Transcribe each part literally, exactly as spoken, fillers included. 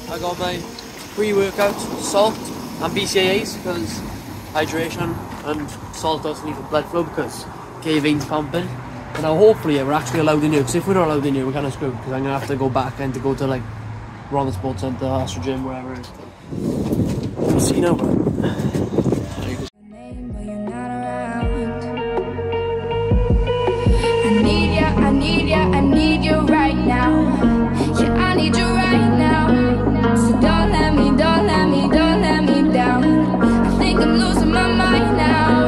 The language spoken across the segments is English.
I got my pre-workout salt and B C A As because hydration and salt doesn't need for blood flow because K veins pumping. And now hopefully yeah, we're actually allowed in here, because if we're not allowed in here we're kind of screwed, because I'm going to have to go back and to go to like Ronald Sports Centre, Astro Gym, wherever it is. We'll see now, bro. I need ya, I need ya, I need you right now. Yeah, I need you right now. So don't let me, don't let me, don't let me down. I think I'm losing my mind now.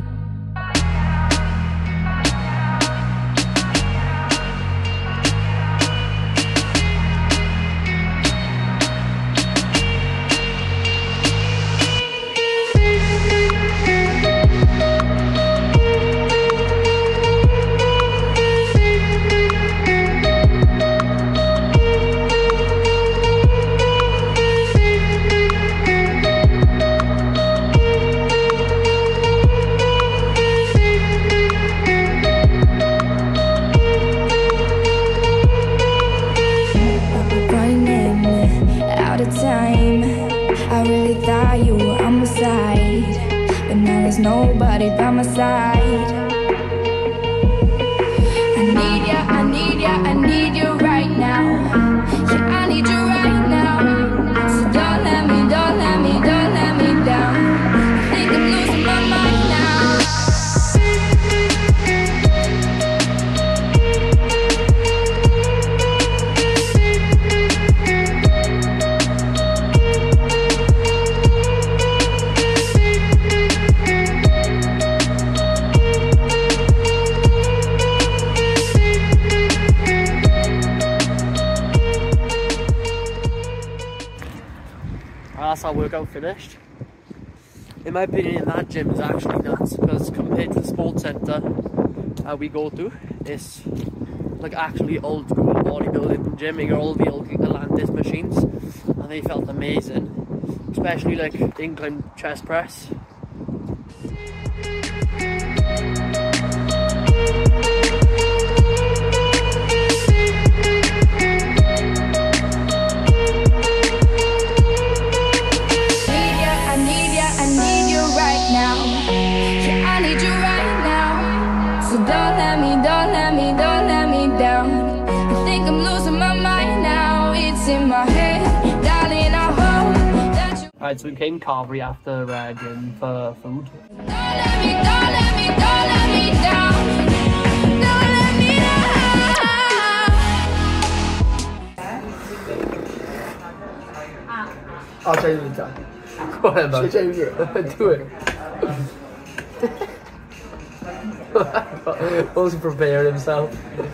Nobody by my side. I need ya, I need ya, I need you right now. Yeah, I need you right now. So don't let me, don't let me, don't let me down. I think I'm losing my mind now. That's our workout finished. In my opinion, that gym is actually nuts because compared to the sports centre uh, we go to, it's like actually old school bodybuilding gym. You got all the old Atlantis machines and they felt amazing, especially like incline chest press. Alright, so we came Carvery after uh, gym for food. Don't let me, don't let me, don't let me down. Don't let me down. I'll change the time. Whatever. Should I change it? Do it. Wants to prepare himself.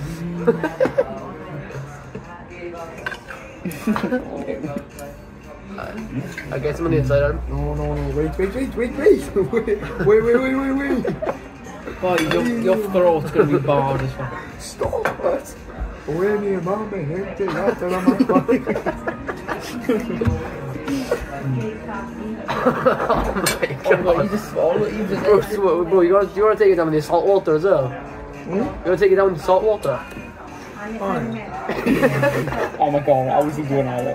I get some on the inside arm. No, no, no, wait, wait, wait, wait, wait, wait, wait, wait, wait, wait, wait. Oh, your, your throat's going to be barred as well. Stop it. When your mama hit it after my body. Oh my god. Oh my, you just swallowed it, you just bro, so, bro, you want, you want to take it down with the salt water as well? Hmm? You want to take it down with the salt water? Oh my god, how is he doing all that?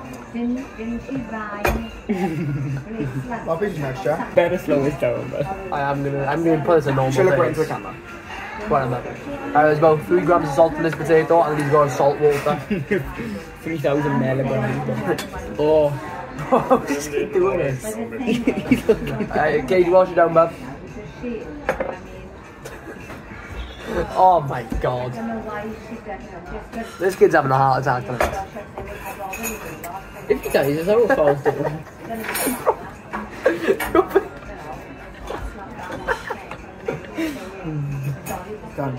My vision next, yeah? Better slow this down, but I am gonna, I'm gonna put this in normal. Should I look right phase. into the camera? Whatever. Uh, there's about three grams of salt in this potato, and he's got salt water. three thousand milligrams. Oh. Oh, just keep doing this. uh, Katie, wash it down, bub. Oh my god. This kid's having a heart attack tonight. If he dies, it's our fault. Done.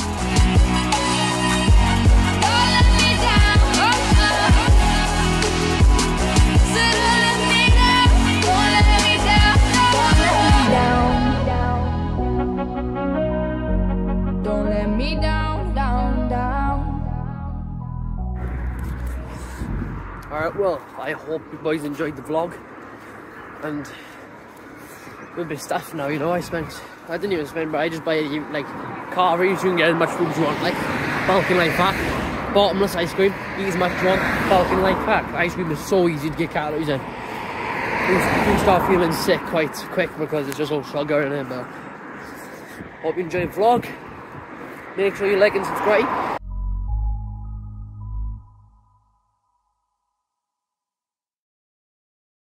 Alright, well, I hope you boys enjoyed the vlog, and with my stuff now, you know, I spent, I didn't even spend, but I just buy, like, Carvery, you can get as much food as you want, like, bulking like that. bottomless ice cream. Eat as much as you want. Falcon like crack. Ice cream is so easy to get calories in. You do start feeling sick quite quick because it's just all sugar in it, but hope you enjoy the vlog. Make sure you like and subscribe.